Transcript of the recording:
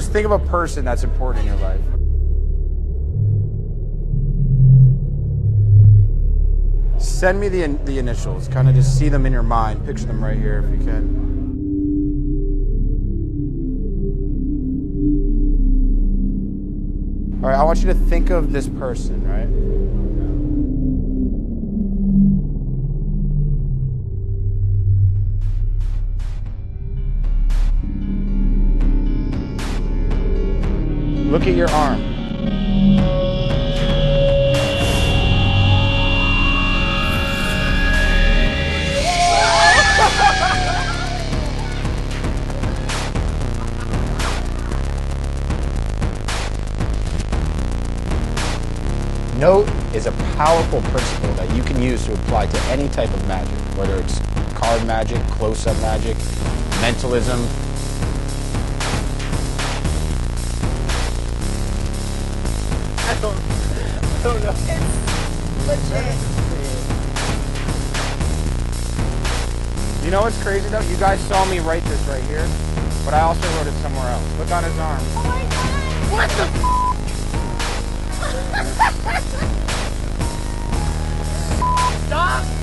Just think of a person that's important in your life. Send me the initials. Kind of just see them in your mind. Picture them right here if you can. All right, I want you to think of this person, right? Look at your arm. Note is a powerful principle that you can use to apply to any type of magic, whether it's card magic, close-up magic, mentalism. I don't know. It's legit. You know what's crazy though? You guys saw me write this right here, but I also wrote it somewhere else. Look on his arm. Oh my god! What the f? Stop!